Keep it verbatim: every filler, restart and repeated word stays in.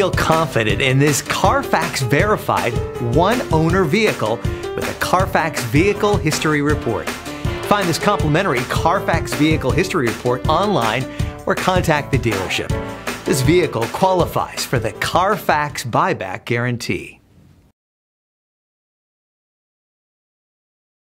feel confident in this Carfax verified one owner vehicle with a Carfax Vehicle History Report. Find this complimentary Carfax Vehicle History Report online or contact the dealership. This vehicle qualifies for the Carfax Buyback Guarantee.